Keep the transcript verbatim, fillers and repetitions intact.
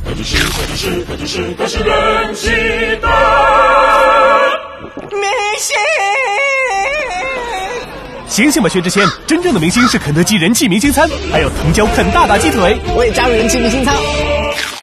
快点吃，快点吃，快点吃，它是人气蛋。 明星， 醒醒吧，薛之谦！真正的明星是肯德基人气明星餐，还有藤椒啃大大鸡腿。 我也加入人气明星餐。